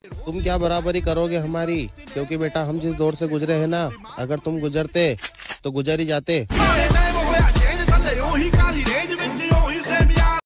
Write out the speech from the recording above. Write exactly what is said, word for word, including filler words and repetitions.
तुम क्या बराबरी करोगे हमारी, क्योंकि बेटा हम जिस दौर से गुजरे हैं ना, अगर तुम गुजरते तो गुजर ही जाते।